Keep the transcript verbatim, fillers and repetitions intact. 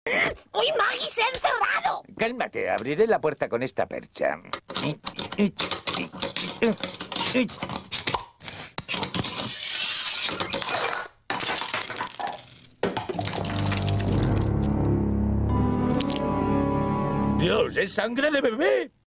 ¡Uy, Maggie se ha encerrado! Cálmate, abriré la puerta con esta percha. ¡Dios, es sangre de bebé!